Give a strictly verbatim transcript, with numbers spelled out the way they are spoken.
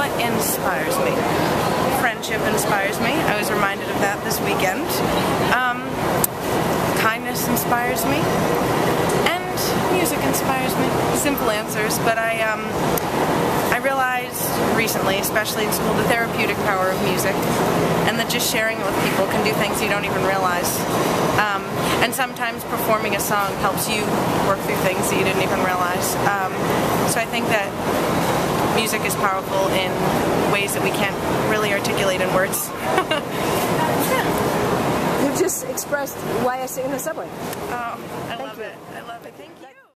What inspires me? Friendship inspires me. I was reminded of that this weekend. Um, kindness inspires me. And music inspires me. Simple answers, but I, um, I realized recently, especially in school, the therapeutic power of music, and that just sharing it with people can do things you don't even realize. Um, and sometimes performing a song helps you work through things that you didn't even realize. Um, so I think that music is powerful in ways that we can't really articulate in words. You just expressed why I sit in the subway. Oh, I Thank love you. it. I love it. Thank you.